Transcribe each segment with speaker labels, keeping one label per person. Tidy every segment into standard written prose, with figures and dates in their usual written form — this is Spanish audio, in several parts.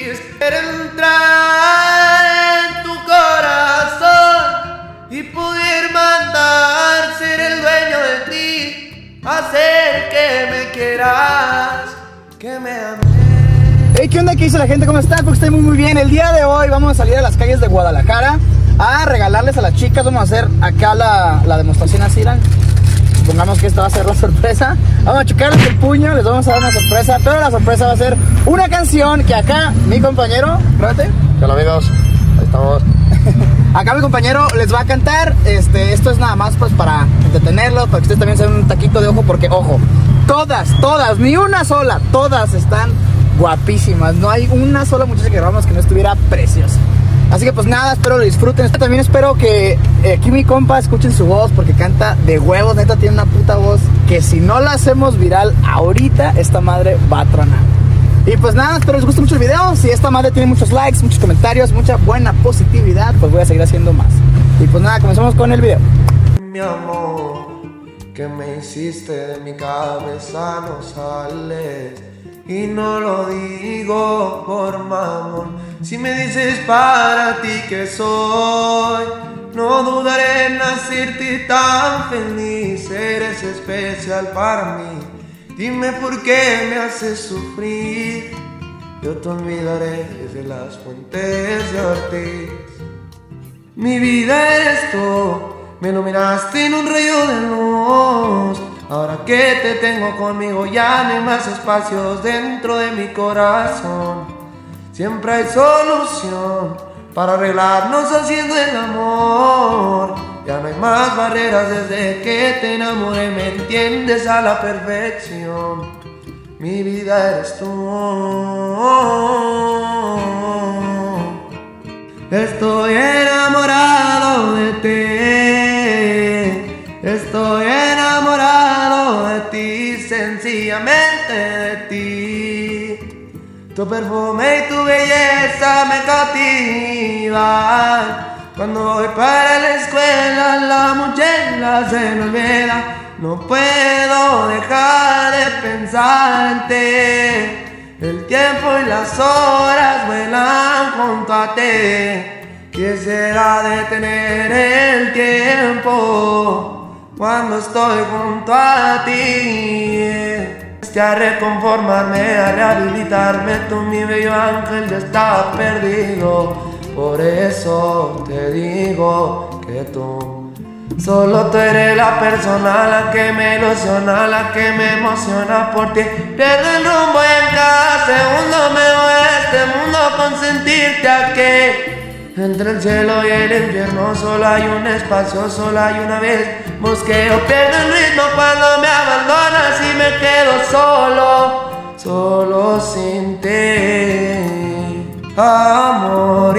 Speaker 1: quisiera entrar en tu corazón y poder mandar ser el dueño de ti, hacer que me quieras, que me ames.
Speaker 2: Hey, ¿qué onda? ¿Qué dice la gente? ¿Cómo están? Pues estoy muy bien. El día de hoy vamos a salir a las calles de Guadalajara a regalarles a las chicas. Vamos a hacer acá la demostración así, ¿no? Supongamos que esta va a ser la sorpresa. Vamos a chocarles el puño, les vamos a dar una sorpresa. Pero la sorpresa va a ser una canción que acá mi compañero, espérate.
Speaker 3: Hola amigos, ahí estamos.
Speaker 2: Acá mi compañero les va a cantar. Esto es nada más pues para entretenerlos, para que ustedes también se den un taquito de ojo. Porque ojo, todas, ni una sola, todas están guapísimas. No hay una sola muchacha que grabamos que no estuviera preciosa. Así que pues nada, espero lo disfruten. También espero que aquí mi compa escuchen su voz, porque canta de huevos. Neta tiene una puta voz que si no la hacemos viral ahorita, esta madre va a tronar. Y pues nada, espero les guste mucho el video. Si esta madre tiene muchos likes, muchos comentarios, mucha buena positividad, pues voy a seguir haciendo más. Y pues nada, comenzamos con el video.
Speaker 1: Mi amor, que me hiciste de mi cabeza no sales. Y no lo digo por mamón. Si me dices para ti que soy, no dudaré en hacerte tan feliz. Eres especial para mí. Dime por qué me haces sufrir. Yo te olvidaré desde las fuentes de Ortiz. Mi vida eres tú. Me iluminaste en un rayo de luz. Ahora que te tengo conmigo ya no hay más espacios dentro de mi corazón. Siempre hay solución para arreglarnos haciendo el amor. Ya no hay más barreras desde que te enamoré, me entiendes a la perfección. Mi vida eres tú. Estoy enamorado de ti. Estoy enamorado de ti, sencillamente de ti. Tu perfume y tu belleza me cautivan. Cuando voy para la escuela la mochila se me olvida. No puedo dejar de pensar en ti. El tiempo y las horas vuelan junto a ti. Quisiera detener el tiempo cuando estoy junto a ti. A reconformarme, a rehabilitarme, tú mi bello ángel ya está perdido. Por eso te digo que tú, solo tú eres la persona, la que me ilusiona, la que me emociona por ti. Pierdo el rumbo y en cada segundo me voy a este mundo con sentirte aquí. Entre el cielo y el infierno solo hay un espacio, solo hay una vez. Mosqueo, pierdo el ritmo cuando me abandonas y me quedo solo sin ti. Amor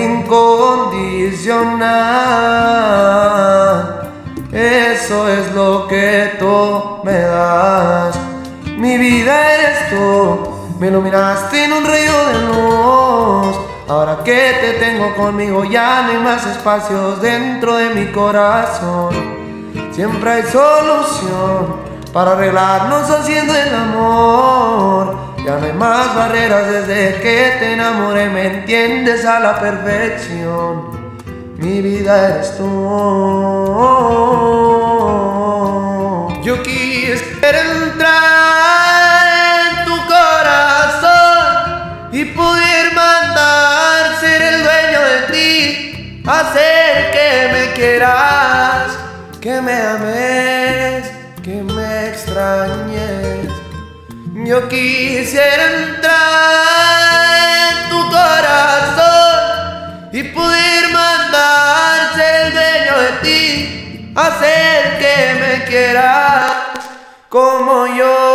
Speaker 1: incondicional, eso es lo que tú me das. Mi vida eres tú, me iluminaste en un rayo de luz. Ahora que te tengo conmigo ya no hay más espacios dentro de mi corazón. Siempre hay solución para arreglarnos haciendo el amor. Ya no hay más barreras desde que te enamoré, me entiendes a la perfección. Mi vida eres tú. Yo quisiera entrar en tu corazón y poder mandar ser el dueño de ti, hacer que me quieras, que me ames, que me extrañes. Yo quisiera entrar en tu corazón y poder mandar ser el dueño de ti, hacer que me quieras como yo.